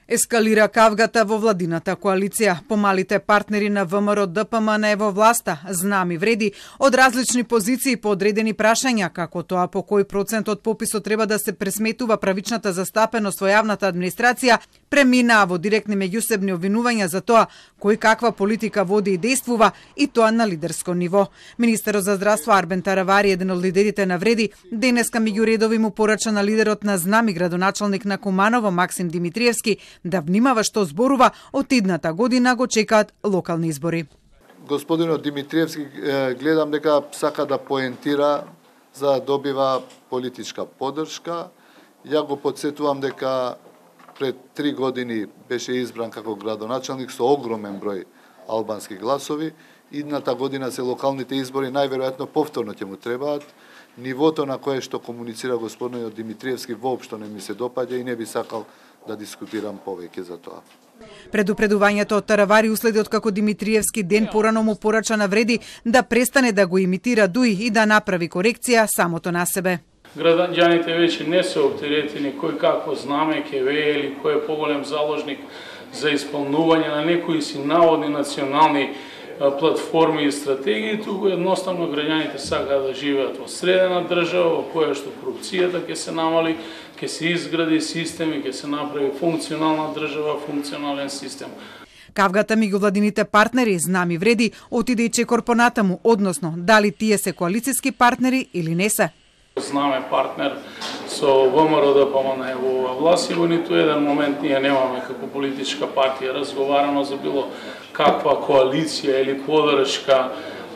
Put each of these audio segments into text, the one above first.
Ескалира кавгата во владината коалиција. Помалите партнери на ВМРО ДПМН во власта, знам и вреди, од различни позиции по одредени прашања, како тоа по кој процент од пописот треба да се пресметува правичната застапеност во јавната администрација, преминаа во директни меѓусебни обвинувања за тоа кој каква политика води и действува, и тоа на лидерско ниво. Министерот за здравство Арбен Таравари, еден од лидерите на вреди, денеска меѓу редови му порача на лидерот на знам и градоначалник на Куманово Максим Димитриевски да внимава што зборува, од идната година го чекаат локални избори. Господинот Димитриевски гледам дека сака да поентира за да добива политичка поддршка. Ја го подсетувам дека пред 3 години беше избран како градоначалник со огромен број албански гласови. Идната година се локалните избори, најверојатно повторно ќе му требаат. Нивото на кое што комуницира господинот Димитриевски воопшто не ми се допаѓа и не би сакал да дискутирам повеќе за тоа. Предупредувањето од Таравари уследи од како Димитриевски ден порано му порача на вреди да престане да го имитира Дуј и да направи корекција самото на себе. Граѓаните веќе не се оптеретени кој какво знаме ќе вее или кој е поголем заложник за исполнување на некои си наводни национални платформи и стратегии, туку едноставно граѓаните сакаат да живеат во средена држава, во која што корупцијата ќе се намали, ќе се изгради систем и ќе се направи функционална држава, функционален систем. Кавгата меѓу владините партнери, знам и вреди, отиде и чекор понатаму, односно дали тие се коалициски партнери или не се. Знаме партнер со ВМРО ДПМН во ова власт и во ниту еден момент ние немаме како политичка партија разговарано за било каква коалиција или поддршка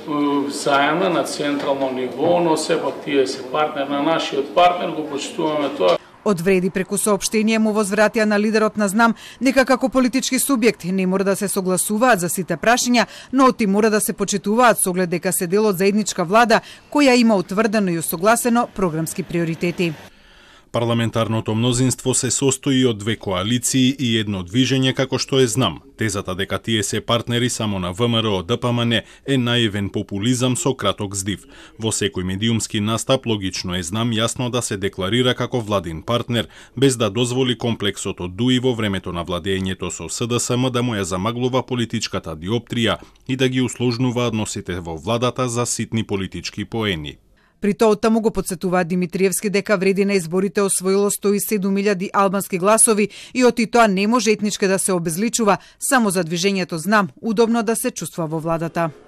заедна на централно ниво, но сепак тие се партнер на нашиот партнер, го почитуваме тоа. Од вреди преку соопштение му возвратија на лидерот на знам дека како политички субјекти не мора да се согласуваат за сите прашања, но оти мора да се почитуваат со оглед дека се дел од заедничка влада која има утврдено и усогласено програмски приоритети. Парламентарното мнозинство се состои од две коалиции и едно движење како што е знам. Тезата дека тие се партнери само на ВМРО ДПМН е наивен популизам со краток здив. Во секој медиумски настап логично е знам јасно да се декларира како владин партнер, без да дозволи комплексот од Дуи во времето на владењето со СДСМ да му ја замаглува политичката диоптрија и да ги усложнува односите во владата за ситни политички поени. При тоа таму го подсетуваат Димитриевски дека вреди на изборите освоило 107.000 албански гласови и оти тоа не може етнички да се обезличува, само за движењето знам удобно да се чувства во владата.